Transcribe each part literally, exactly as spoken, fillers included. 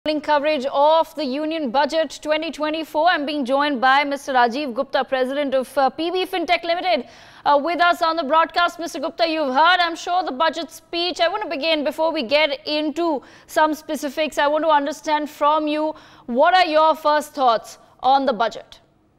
Morning coverage of the Union Budget twenty twenty-four. I'm being joined by Mister Rajiv Gupta, President of uh, P B Fintech Limited, uh, with us on the broadcast. Mister Gupta, you've heard, I'm sure, the budget speech. I want to begin, before we get into some specifics, I want to understand from you, what are your first thoughts on the budget?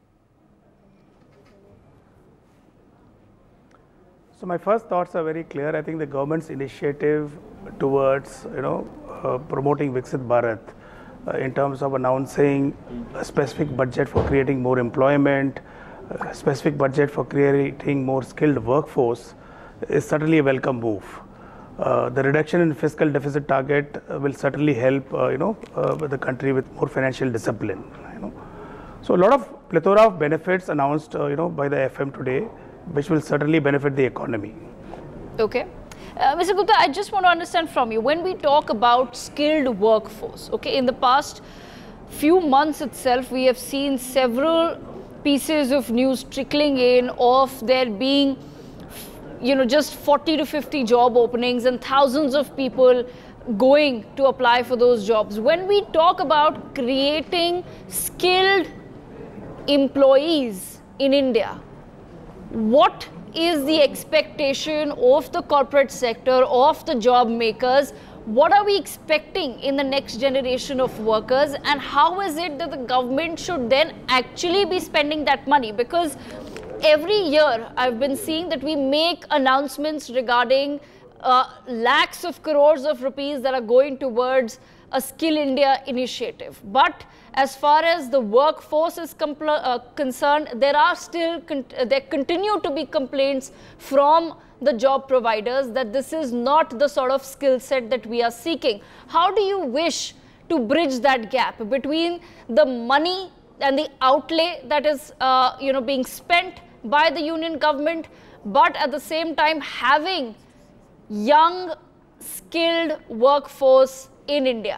So my first thoughts are very clear. I think the government's initiative towards, you know, uh, promoting Viksit Bharat uh, in terms of announcing a specific budget for creating more employment, a specific budget for creating more skilled workforce is certainly a welcome move. Uh, the reduction in fiscal deficit target uh, will certainly help, uh, you know, uh, the country with more financial discipline. You know, so a lot of plethora of benefits announced, uh, you know, by the F M today, which will certainly benefit the economy. Okay. Uh, Mister Gupta, I just want to understand from you, when we talk about skilled workforce, okay, in the past few months itself, we have seen several pieces of news trickling in of there being, you know, just forty to fifty job openings and thousands of people going to apply for those jobs. When we talk about creating skilled employees in India, what is the expectation of the corporate sector, of the job makers? What are we expecting in the next generation of workers, and how is it that the government should then actually be spending that money? Because every year I've been seeing that we make announcements regarding uh, lakhs of crores of rupees that are going towards a Skill India initiative. But as far as the workforce is uh, concerned, there are still, con there continue to be complaints from the job providers that this is not the sort of skill set that we are seeking. How do you wish to bridge that gap between the money and the outlay that is, uh, you know, being spent by the union government, but at the same time having young, skilled workforce in India?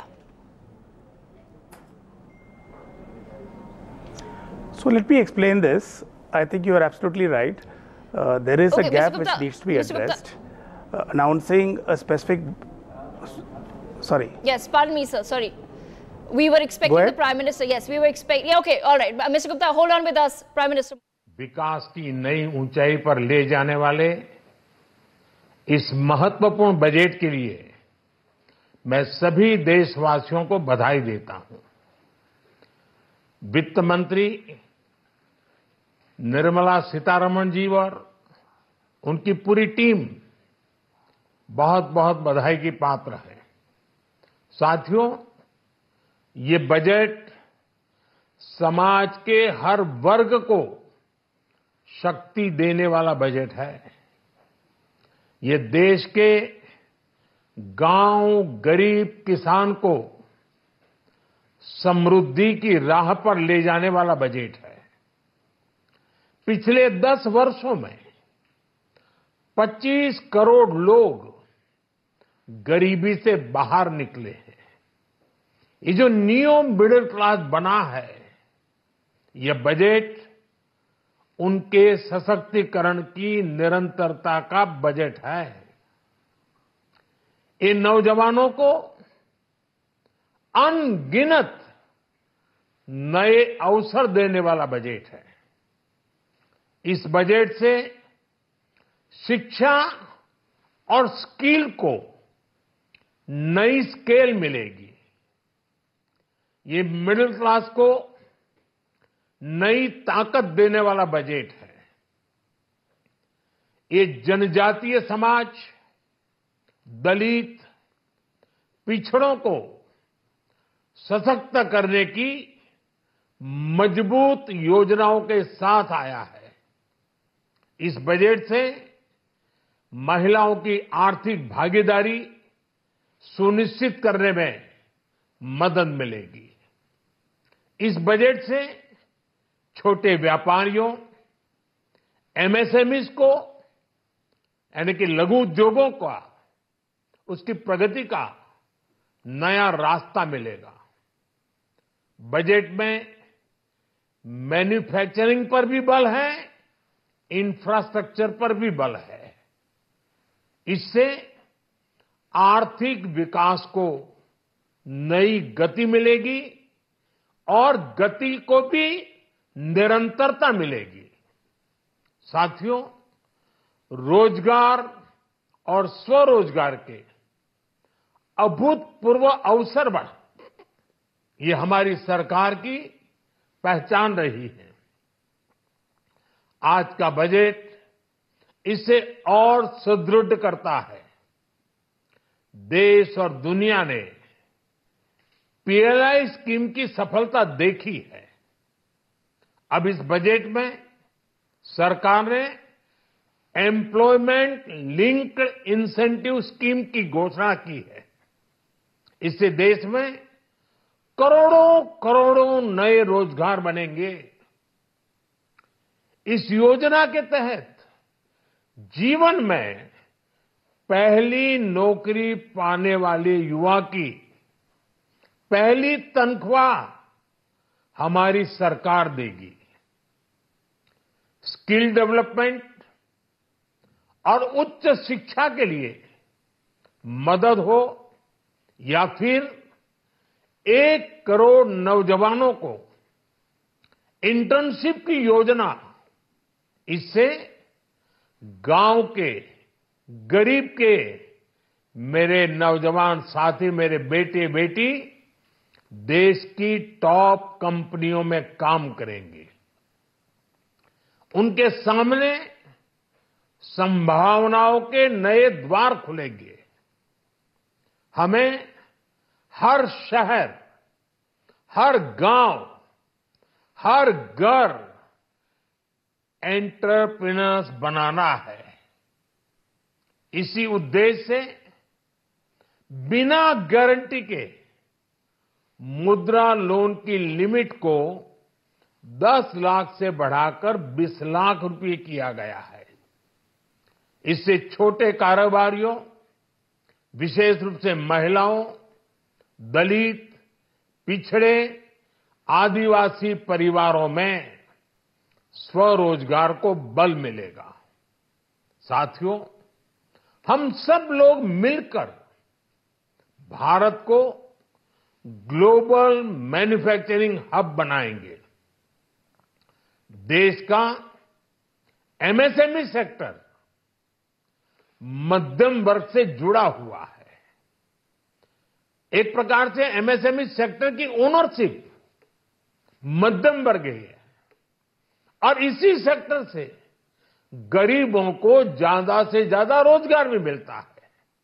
So let me explain this. I think you are absolutely right. Uh, there is okay, a gap Gupta, which needs to be Mister addressed. Uh, announcing a specific, sorry. Yes, pardon me, sir. Sorry. We were expecting the Prime Minister. Yes, we were expecting. Yeah, okay, all right. Mister Gupta, hold on with us, Prime Minister. विकास की नई ऊंचाई पर ले जाने वाले इस महत्वपूर्ण budget के लिए मैं सभी देशवासियों को बधाई देता हूं। वित्त मंत्री निर्मला सीतारमण जी और उनकी पूरी टीम बहुत बहुत बधाई की पात्र है। साथियों, ये बजट समाज के हर वर्ग को शक्ति देने वाला बजट है। ये देश के गांव, गरीब किसान को समृद्धि की राह पर ले जाने वाला बजट है। पिछले दस वर्षों में पच्चीस करोड़ लोग गरीबी से बाहर निकले हैं। ये जो न्यू मिडिल क्लास बना है, यह बजट उनके सशक्तिकरण की निरंतरता का बजट है। इन नौजवानों को अनगिनत नए अवसर देने वाला बजट है। इस बजट से शिक्षा और स्किल को नई स्केल मिलेगी। ये मिडिल क्लास को नई ताकत देने वाला बजट है। ये जनजातीय समाज, दलित, पिछड़ों को सशक्त करने की मजबूत योजनाओं के साथ आया है। इस बजट से महिलाओं की आर्थिक भागीदारी सुनिश्चित करने में मदद मिलेगी। इस बजट से छोटे व्यापारियों, एमएसएमईज को, यानी कि लघु उद्योगों का, उसकी प्रगति का नया रास्ता मिलेगा। बजट में मैन्युफैक्चरिंग पर भी बल है, इंफ्रास्ट्रक्चर पर भी बल है। इससे आर्थिक विकास को नई गति मिलेगी और गति को भी निरंतरता मिलेगी। साथियों, रोजगार और स्वरोजगार के अभूतपूर्व अवसर बढ़, ये हमारी सरकार की पहचान रही है। आज का बजट इसे और सुदृढ़ करता है। देश और दुनिया ने पीएलआई स्कीम की सफलता देखी है। अब इस बजट में सरकार ने एम्प्लॉयमेंट लिंक्ड इंसेंटिव स्कीम की घोषणा की है। इससे देश में करोड़ों करोड़ों नए रोजगार बनेंगे। इस योजना के तहत जीवन में पहली नौकरी पाने वाले युवा की पहली तनख्वाह हमारी सरकार देगी। स्किल डेवलपमेंट और उच्च शिक्षा के लिए मदद हो या फिर एक करोड़ नौजवानों को इंटर्नशिप की योजना, इससे गांव के गरीब के मेरे नौजवान साथी, मेरे बेटे बेटी देश की टॉप कंपनियों में काम करेंगे। उनके सामने संभावनाओं के नए द्वार खुलेंगे। हमें हर शहर, हर गांव, हर घर एंटरप्रेन्योर्स बनाना है। इसी उद्देश्य से बिना गारंटी के मुद्रा लोन की लिमिट को दस लाख से बढ़ाकर बीस लाख रुपए किया गया है। इससे छोटे कारोबारियों, विशेष रूप से महिलाओं, दलित, पिछड़े, आदिवासी परिवारों में स्वरोजगार को बल मिलेगा। साथियों, हम सब लोग मिलकर भारत को ग्लोबल मैन्युफैक्चरिंग हब बनाएंगे। देश का एमएसएमई सेक्टर मध्यम वर्ग से जुड़ा हुआ है। एक प्रकार से एमएसएमई सेक्टर की ओनरशिप मध्यम वर्ग है और इसी सेक्टर से गरीबों को ज्यादा से ज्यादा रोजगार भी मिलता है।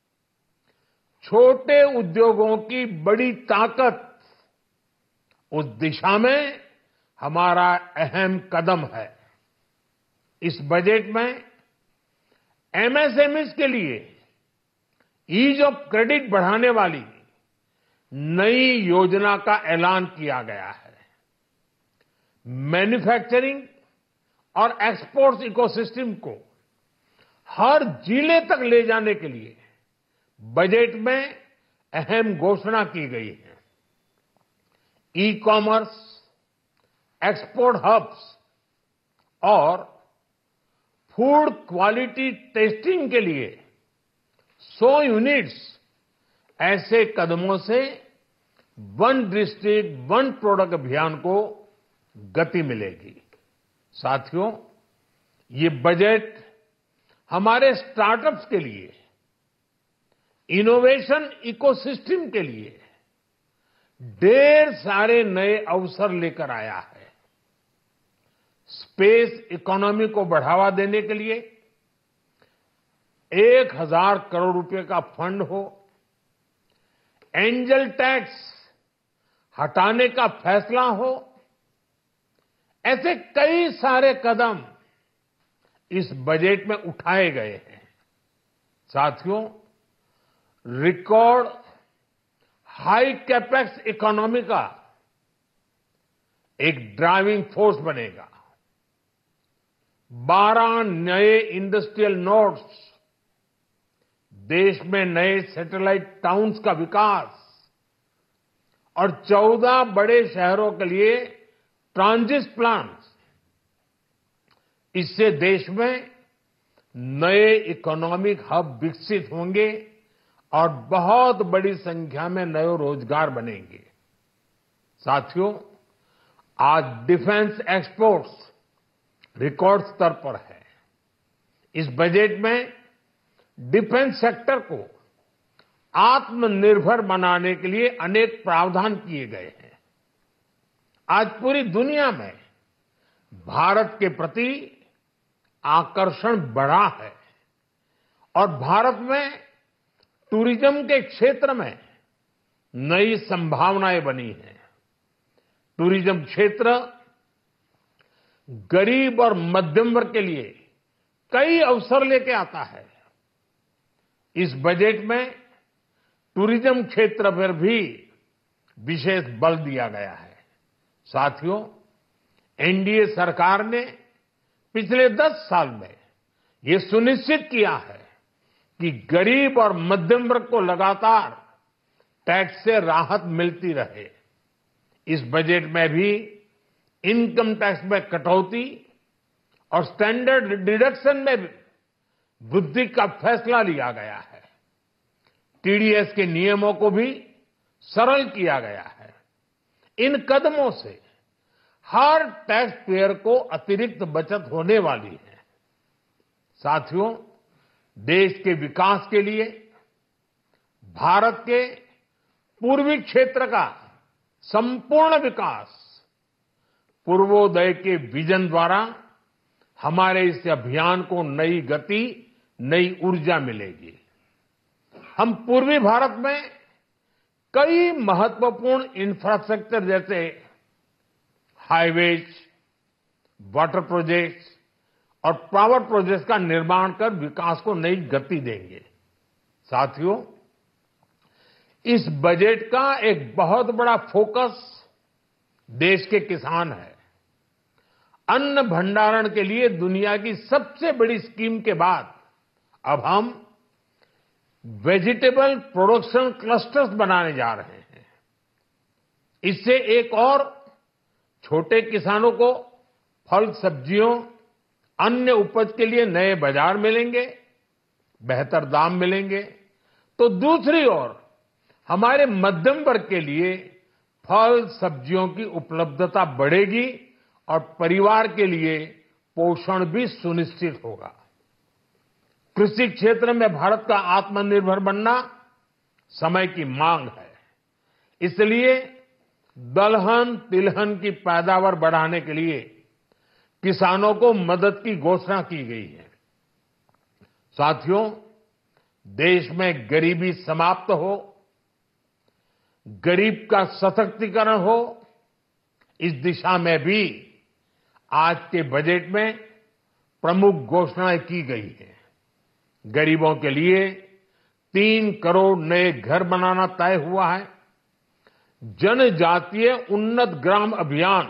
छोटे उद्योगों की बड़ी ताकत, उस दिशा में हमारा अहम कदम है। इस बजट में एमएसएमईज के लिए ईज ऑफ क्रेडिट बढ़ाने वाली नई योजना का ऐलान किया गया है। मैन्युफैक्चरिंग और एक्सपोर्ट्स इकोसिस्टम को हर जिले तक ले जाने के लिए बजट में अहम घोषणा की गई है। ई कॉमर्स, एक्सपोर्ट हब्स और फूड क्वालिटी टेस्टिंग के लिए सौ यूनिट्स, ऐसे कदमों से वन डिस्ट्रिक्ट वन प्रोडक्ट अभियान को गति मिलेगी। साथियों, ये बजट हमारे स्टार्टअप्स के लिए, इनोवेशन इकोसिस्टम के लिए ढेर सारे नए अवसर लेकर आया है। स्पेस इकोनॉमी को बढ़ावा देने के लिए एक हजार करोड़ रुपए का फंड हो, एंजल टैक्स हटाने का फैसला हो, ऐसे कई सारे कदम इस बजट में उठाए गए हैं। साथियों, रिकॉर्ड हाई कैपेक्स इकोनॉमी का एक ड्राइविंग फोर्स बनेगा। बारह नए इंडस्ट्रियल नोड्स, देश में नए सैटेलाइट टाउन्स का विकास और चौदह बड़े शहरों के लिए ट्रांजिट प्लान्स, इससे देश में नए इकोनॉमिक हब विकसित होंगे और बहुत बड़ी संख्या में नए रोजगार बनेंगे। साथियों, आज डिफेंस एक्सपोर्ट्स रिकॉर्ड स्तर पर है। इस बजट में डिफेंस सेक्टर को आत्मनिर्भर बनाने के लिए अनेक प्रावधान किए गए हैं। आज पूरी दुनिया में भारत के प्रति आकर्षण बढ़ा है और भारत में टूरिज्म के क्षेत्र में नई संभावनाएं बनी हैं। टूरिज्म क्षेत्र गरीब और मध्यम वर्ग के लिए कई अवसर लेके आता है। इस बजट में टूरिज्म क्षेत्र पर भी विशेष बल दिया गया है। साथियों, एनडीए सरकार ने पिछले दस साल में ये सुनिश्चित किया है कि गरीब और मध्यम वर्ग को लगातार टैक्स से राहत मिलती रहे। इस बजट में भी इनकम टैक्स में कटौती और स्टैंडर्ड डिडक्शन में वृद्धि का फैसला लिया गया है। टीडीएस के नियमों को भी सरल किया गया है। इन कदमों से हर टैक्स पेयर को अतिरिक्त बचत होने वाली है। साथियों, देश के विकास के लिए भारत के पूर्वी क्षेत्र का संपूर्ण विकास पूर्वोदय के विजन द्वारा हमारे इस अभियान को नई गति, नई ऊर्जा मिलेगी। हम पूर्वी भारत में कई महत्वपूर्ण इंफ्रास्ट्रक्चर जैसे हाईवेज, वाटर प्रोजेक्ट्स और पावर प्रोजेक्ट्स का निर्माण कर विकास को नई गति देंगे। साथियों, इस बजट का एक बहुत बड़ा फोकस देश के किसान है। अन्न भंडारण के लिए दुनिया की सबसे बड़ी स्कीम के बाद अब हम वेजिटेबल प्रोडक्शन क्लस्टर्स बनाने जा रहे हैं। इससे एक और छोटे किसानों को फल, सब्जियों, अन्य उपज के लिए नए बाजार मिलेंगे, बेहतर दाम मिलेंगे, तो दूसरी ओर हमारे मध्यम वर्ग के लिए फल, सब्जियों की उपलब्धता बढ़ेगी और परिवार के लिए पोषण भी सुनिश्चित होगा। कृषि क्षेत्र में भारत का आत्मनिर्भर बनना समय की मांग है। इसलिए दलहन, तिलहन की पैदावार बढ़ाने के लिए किसानों को मदद की घोषणा की गई है। साथियों, देश में गरीबी समाप्त हो, गरीब का सशक्तिकरण हो, इस दिशा में भी आज के बजट में प्रमुख घोषणाएं की गई हैं। गरीबों के लिए तीन करोड़ नए घर बनाना तय हुआ है। जनजातीय उन्नत ग्राम अभियान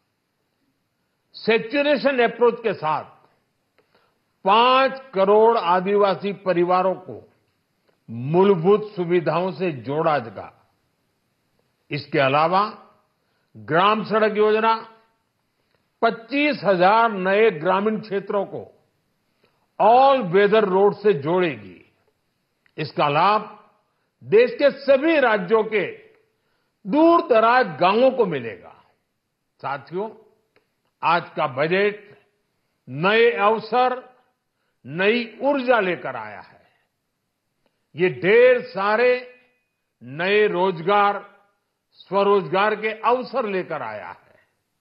सेचुरेशन अप्रोच के साथ पांच करोड़ आदिवासी परिवारों को मूलभूत सुविधाओं से जोड़ा जाएगा। इसके अलावा ग्राम सड़क योजना पच्चीस हजार नए ग्रामीण क्षेत्रों को ऑल वेदर रोड से जोड़ेगी। इसका लाभ देश के सभी राज्यों के दूर दराज गांवों को मिलेगा। साथियों, आज का बजट नए अवसर, नई ऊर्जा लेकर आया है। ये ढेर सारे नए रोजगार, स्वरोजगार के अवसर लेकर आया है।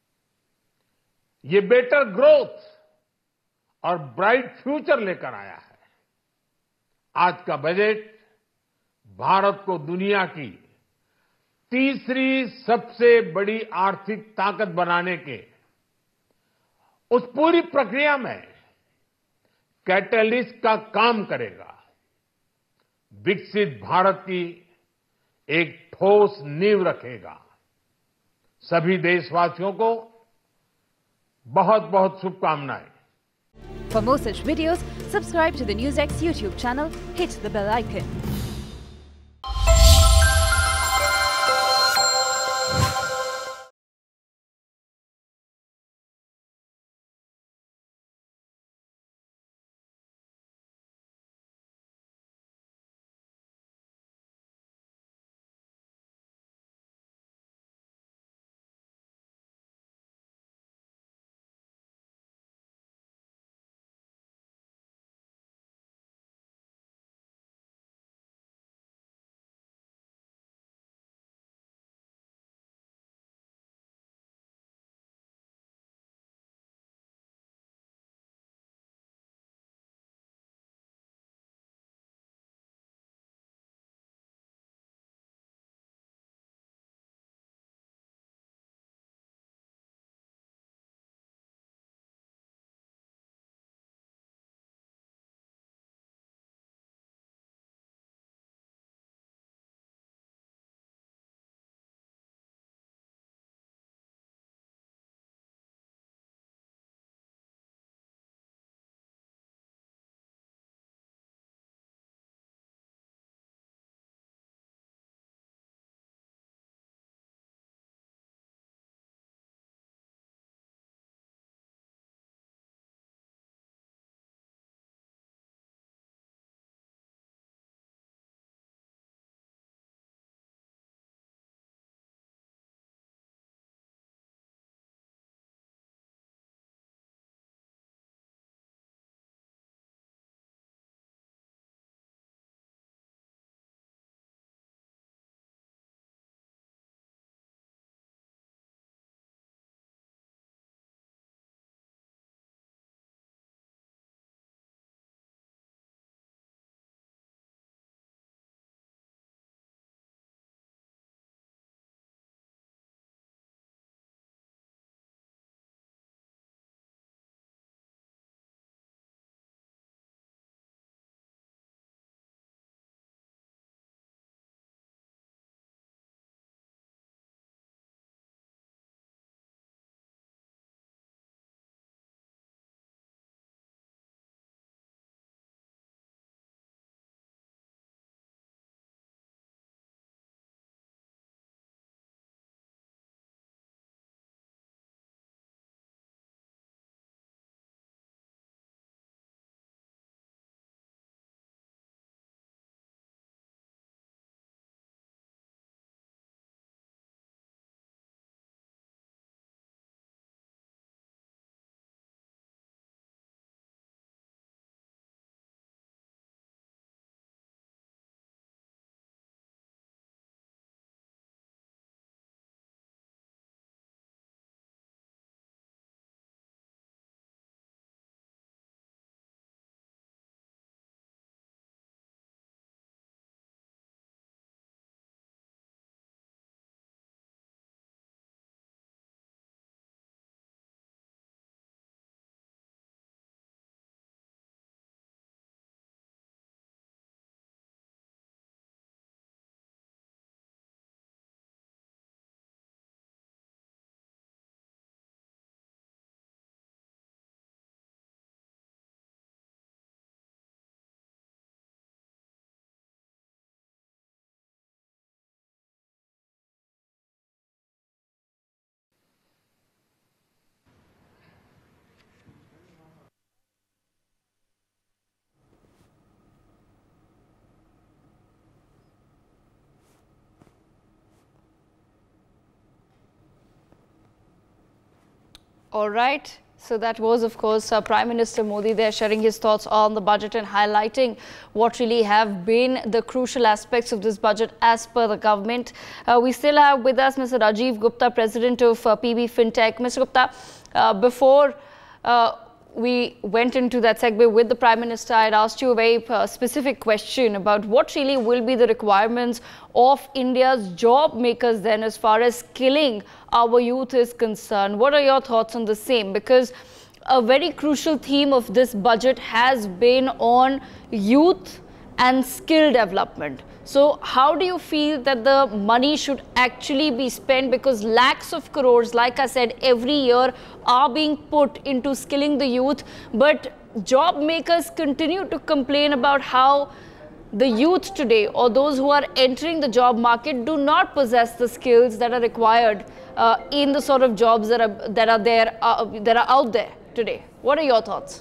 ये बेटर ग्रोथ और ब्राइट फ्यूचर लेकर आया है। आज का बजट भारत को दुनिया की तीसरी सबसे बड़ी आर्थिक ताकत बनाने के उस पूरी प्रक्रिया में कैटलिस्ट का काम करेगा। विकसित भारत की एक ठोस नींव रखेगा। सभी देशवासियों को बहुत बहुत शुभकामनाएं। For more such videos, subscribe to the NewsX YouTube channel, hit the bell icon. All right. So that was, of course, uh, Prime Minister Modi there sharing his thoughts on the budget and highlighting what really have been the crucial aspects of this budget as per the government. Uh, we still have with us Mister Rajiv Gupta, President of uh, P B Fintech. Mister Gupta, uh, before uh, we went into that segue with the Prime Minister, I had asked you a very uh, specific question about what really will be the requirements of India's job makers then as far as skilling our youth is concerned. What are your thoughts on the same? Because a very crucial theme of this budget has been on youth and skill development. So how do you feel that the money should actually be spent? Because lakhs of crores, like I said, every year are being put into skilling the youth, but job makers continue to complain about how the youth today, or those who are entering the job market, do not possess the skills that are required uh, in the sort of jobs that are that are there uh, that are out there today. What are your thoughts?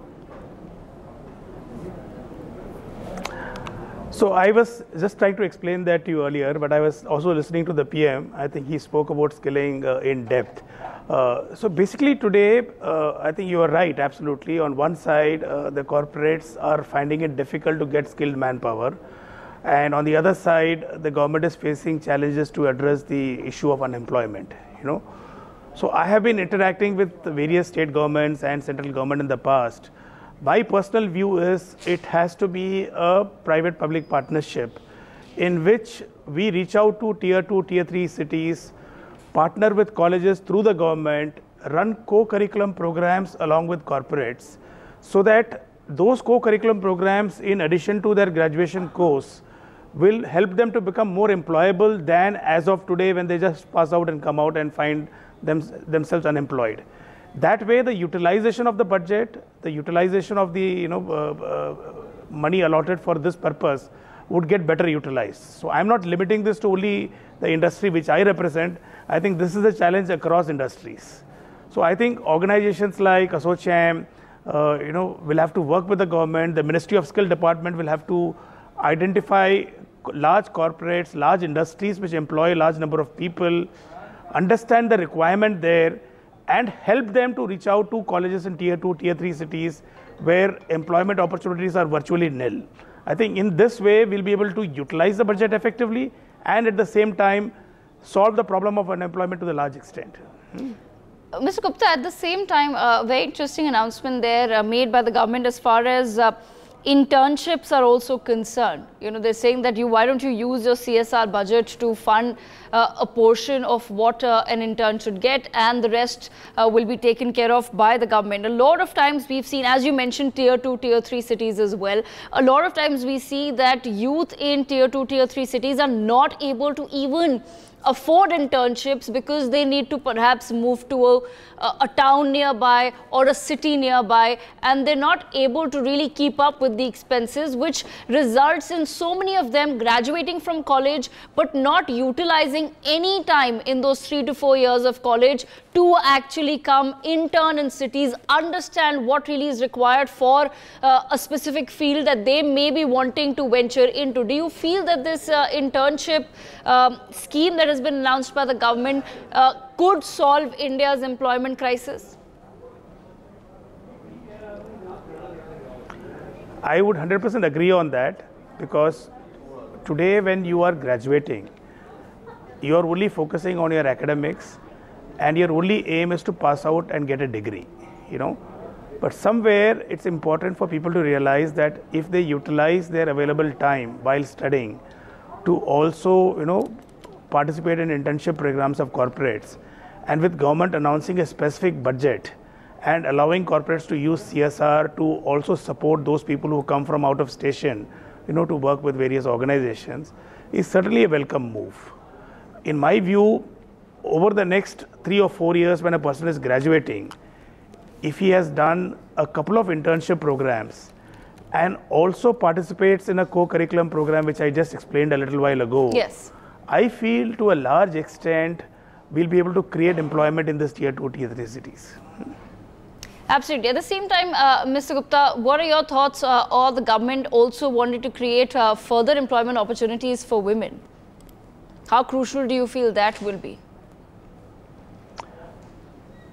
So I was just trying to explain that to you earlier, but I was also listening to the P M. I think he spoke about skilling uh, in depth. Uh, so basically today, uh, I think you are right, absolutely. On one side, uh, the corporates are finding it difficult to get skilled manpower. And on the other side, the government is facing challenges to address the issue of unemployment, you know. So I have been interacting with the various state governments and central government in the past. My personal view is it has to be a private-public partnership in which we reach out to tier two, tier three cities, partner with colleges through the government, run co-curriculum programs along with corporates, so that those co-curriculum programs, in addition to their graduation course, will help them to become more employable than as of today when they just pass out and come out and find them, themselves unemployed. That way, the utilization of the budget, the utilization of the you know uh, uh, money allotted for this purpose would get better utilized. So I'm not limiting this to only the industry which I represent. I think this is a challenge across industries. So I think organizations like ASSOCHAM, uh, you know, will have to work with the government. The Ministry of Skill Department will have to identify large corporates, large industries which employ a large number of people, understand the requirement there, and help them to reach out to colleges in tier two, tier three cities where employment opportunities are virtually nil. I think in this way, we'll be able to utilize the budget effectively and at the same time solve the problem of unemployment to the large extent. Hmm. Uh, Mister Gupta, at the same time, a uh, very interesting announcement there uh, made by the government as far as uh, internships are also concerned. You know, they're saying that you, why don't you use your C S R budget to fund uh, a portion of what uh, an intern should get, and the rest uh, will be taken care of by the government. A lot of times we've seen, as you mentioned, tier two, tier three cities as well. A lot of times we see that youth in tier two, tier three cities are not able to even afford internships because they need to perhaps move to a, a, a town nearby or a city nearby, and they're not able to really keep up with the expenses, which results in so many of them graduating from college but not utilizing any time in those three to four years of college to actually come intern in cities, understand what really is required for uh, a specific field that they may be wanting to venture into. Do you feel that this uh, internship um, scheme that has been announced by the government uh, could solve India's employment crisis? I would one hundred percent agree on that, because today when you are graduating, you are only focusing on your academics and your only aim is to pass out and get a degree, you know. But somewhere it's important for people to realize that if they utilize their available time while studying to also, you know, participate in internship programs of corporates, and with government announcing a specific budget and allowing corporates to use C S R to also support those people who come from out of station, you know, to work with various organizations, is certainly a welcome move. In my view, over the next three or four years when a person is graduating, if he has done a couple of internship programs and also participates in a co-curriculum program, which I just explained a little while ago, yes, I feel to a large extent we'll be able to create employment in this tier two, tier three cities. Absolutely. At the same time, uh, Mister Gupta, what are your thoughts, uh, or the government also wanted to create uh, further employment opportunities for women? How crucial do you feel that will be?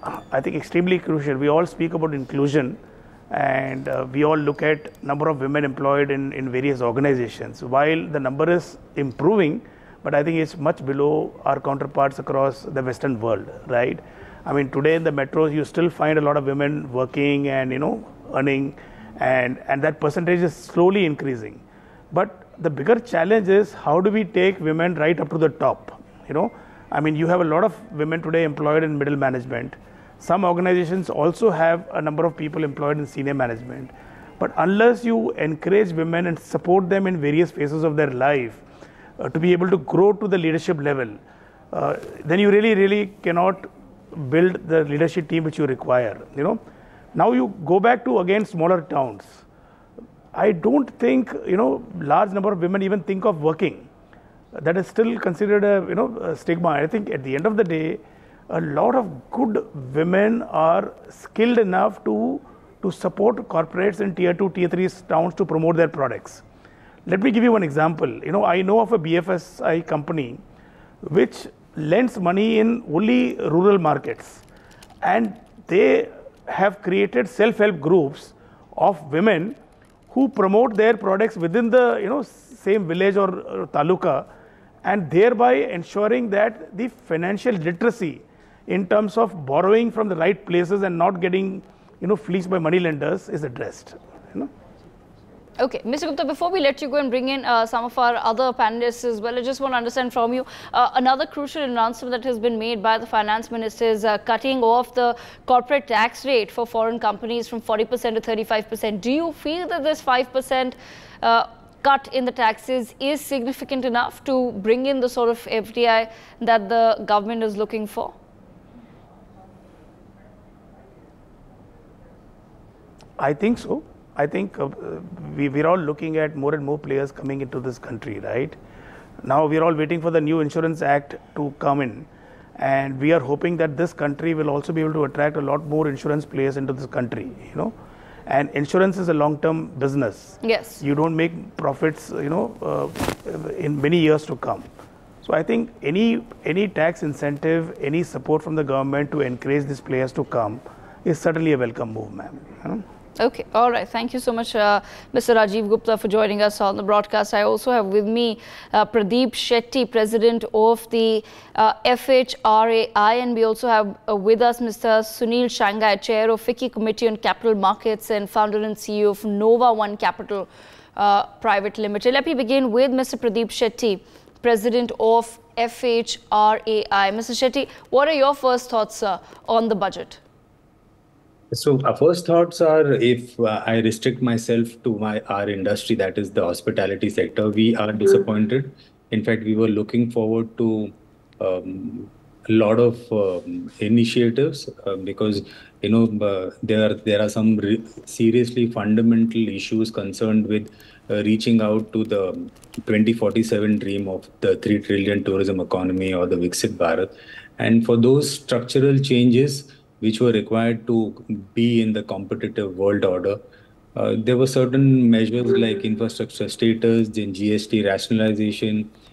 I think, extremely crucial. We all speak about inclusion, and uh, we all look at number of women employed in, in various organizations. While the number is improving, but I think it's much below our counterparts across the Western world, right? I mean, today in the metros, you still find a lot of women working and, you know, earning, and, and that percentage is slowly increasing. But the bigger challenge is, how do we take women right up to the top? You know, I mean, you have a lot of women today employed in middle management. Some organizations also have a number of people employed in senior management. But unless you encourage women and support them in various phases of their life uh, to be able to grow to the leadership level, uh, then you really, really cannot build the leadership team which you require. You know, now you go back to again smaller towns. I don't think, you know, large number of women even think of working. That is still considered a, you know, a stigma. I think at the end of the day, a lot of good women are skilled enough to, to support corporates in tier two, tier three towns to promote their products. Let me give you one example. You know, I know of a B F S I company which lends money in only rural markets, and they have created self-help groups of women who promote their products within the, you know, same village or, or taluka, and thereby ensuring that the financial literacy in terms of borrowing from the right places and not getting, you know, fleeced by money lenders is addressed. You know. Okay, Mister Gupta, before we let you go and bring in uh, some of our other panelists as well, I just want to understand from you, uh, another crucial announcement that has been made by the finance minister is uh, cutting off the corporate tax rate for foreign companies from forty percent to thirty-five percent. Do you feel that this five percent uh, cut in the taxes is significant enough to bring in the sort of F D I that the government is looking for? I think so. I think uh, we, we're all looking at more and more players coming into this country, right? Now we're all waiting for the new Insurance Act to come in, and we are hoping that this country will also be able to attract a lot more insurance players into this country, you know. And insurance is a long-term business. Yes. You don't make profits, you know, uh, in many years to come. So I think any any tax incentive, any support from the government to encourage these players to come is certainly a welcome move, ma'am. You know? Okay, all right. Thank you so much, uh, Mister Rajiv Gupta, for joining us on the broadcast. I also have with me uh, Pradeep Shetty, President of the uh, F H R A I, and we also have uh, with us Mister Sunil Shanghai, Chair of FICCI Committee on Capital Markets and founder and C E O of Nova One Capital uh, Private Limited. Let me begin with Mister Pradeep Shetty, President of F H R A I. Mister Shetty, what are your first thoughts uh, on the budget? So our first thoughts are, if uh, I restrict myself to my our industry, that is the hospitality sector, we are disappointed. In fact, we were looking forward to um, a lot of um, initiatives uh, because, you know, uh, there are, there are some re seriously fundamental issues concerned with uh, reaching out to the twenty forty-seven dream of the three trillion tourism economy or the Viksit Bharat. And for those structural changes which were required to be in the competitive world order, uh, there were certain measures like infrastructure status, then G S T rationalization,